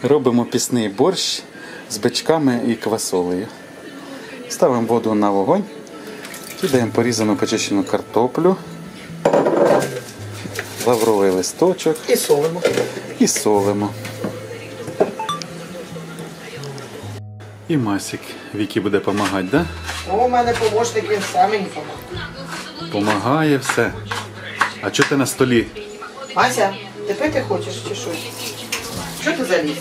Робимо пісний борщ з бичками і квасолею. Ставимо воду на вогонь, кидаємо порізану почищену картоплю, лавровий листочок і солимо. І Масик Вікі буде допомагати, так? Да? У мене помощник, він сам мені допомагає. Помагає все. А чого ти на столі? Ася, ти пити хочеш чи що? Чого ти заліз?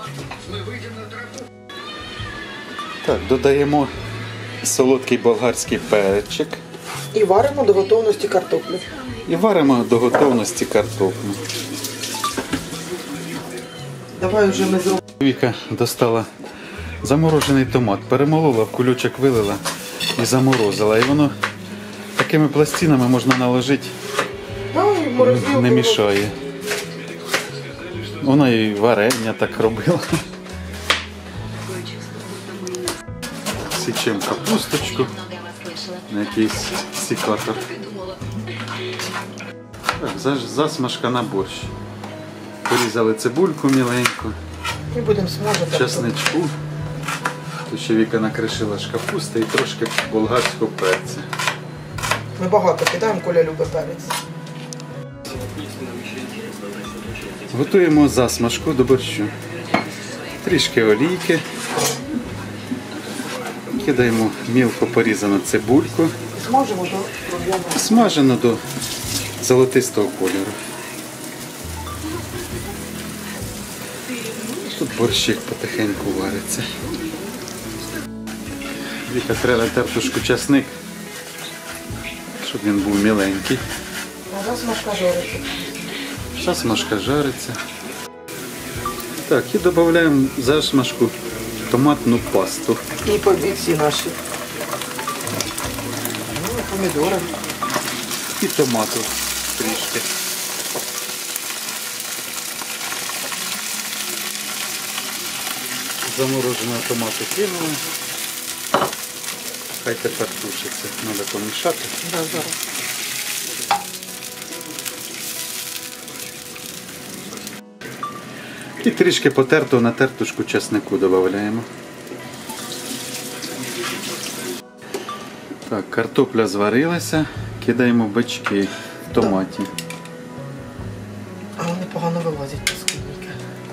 Так, додаємо солодкий болгарський перчик. І варимо до готовності картоплю. І варимо до готовності картоплю. Давай вже ми зробимо. Віка достала заморожений томат, перемолола, в кульочок вилила і заморозила. І воно такими пластинами можна наложити, не мішає. Вона і варення так робила. Січемо капусточку на якийсь секатор. Так, засмажка на борщ. Порізали цибульку міленьку. І будемо смажити. Чесничку. Тут ще Віка накришила ж капусти і трошки болгарського перця. Ми багато кидаємо, Коля любить перець. Готуємо засмажку до борщу. Трішки олійки. Кидаємо мілко порізану цибульку. Смажимо до рум'яного. Смажено до золотистого кольору. Тут борщик потихеньку вариться. Віка трела тертушку часник, щоб він був міленький. А засмажка жариться. Засмажка жариться. Так, і додаємо засмажку томатну пасту. І побільці наші. Ну, помідори. І томату трішки. Замороженого томату кинули. Хай тепер тушиться. Треба помішати. Да, зараз. І трішки потертого на тертушку чеснику додаємо. Так, картопля зварилася, кидаємо бички в томаті. А вони погано вилазять паскудники.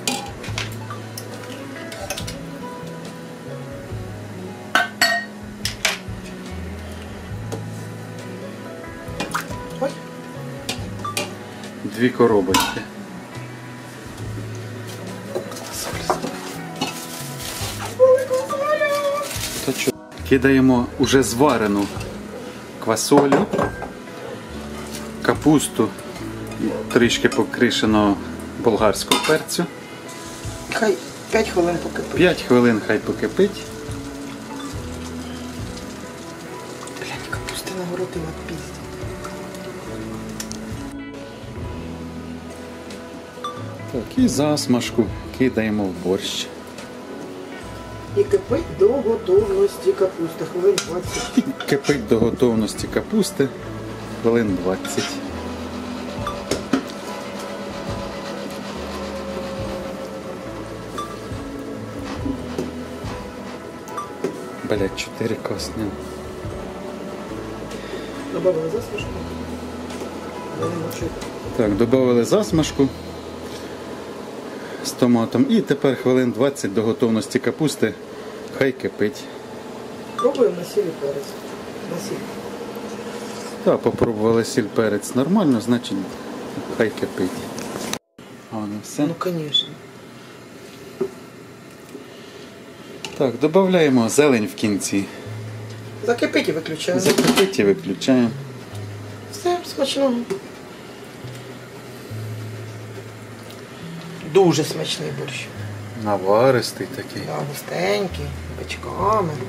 Ой. 2 коробочки. Кидаємо уже зварену квасолю, капусту, трішки покришеного болгарського перцю. Хай 5 хвилин покипить. 5 хвилин хай покипить. Блядь, капусти нагородила пізді. Так, і засмажку кидаємо в борщ. І кипить до готовності капусти. Хвилин 20. І кипить до готовності капусти хвилин 20. Блять, 4 косні. Добавили засмажку. Так, додали засмажку з томатом і тепер хвилин 20 до готовності капусти. Хай кипить. Пробуємо на сіль і перець. На сіль. Так, попробували сіль перець нормально, значить хай кипить. А воно все. Ну, звісно. Так, додаємо зелень в кінці. Закипить і виключаємо. Закипить і виключаємо. Все, смачного. Дуже смачний борщ. Наваристий такий. Да, густенький, бичками.